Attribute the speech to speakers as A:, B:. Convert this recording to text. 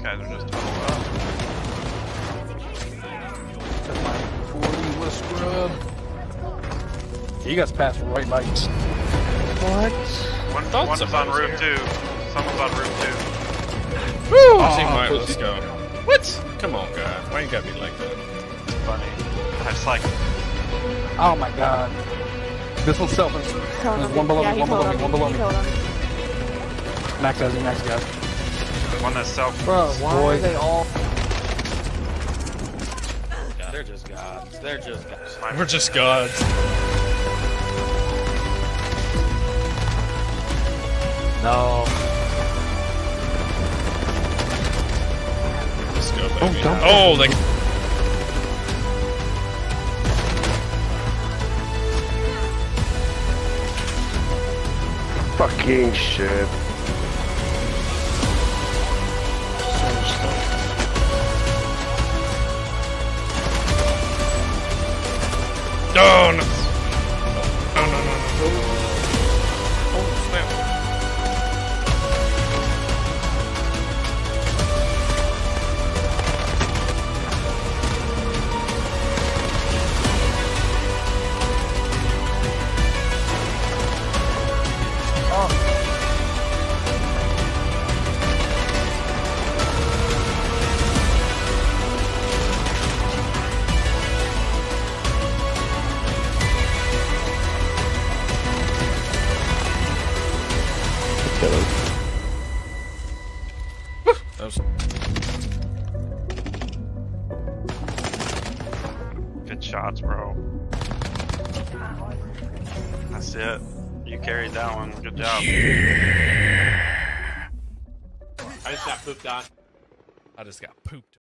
A: guys are just total up.
B: That's my 40 with scrub. You guys passed right by you.
C: What?
A: One's on room 2. Someone's on room 2.
D: Woo! Team let's go. What? Come on, God. Why you gotta be like that?
A: It's funny. I just like...
B: Oh my god. This one's selfing. There's one below me, one below me, one below me. Max has it, Max got it.
A: The one that's self...
C: Bro, why are they all...
E: God, they're just gods. They're just gods.
D: We're just gods.
B: No.
D: Let's go, baby.
B: don't.
D: Oh, they...
F: Fucking shit.
D: Oh, no. No, no, no, no. Oh, snap. That was...
A: Good shots, bro. That's it. You carried that one. Good job.
E: I just got pooped on.
D: I just got pooped.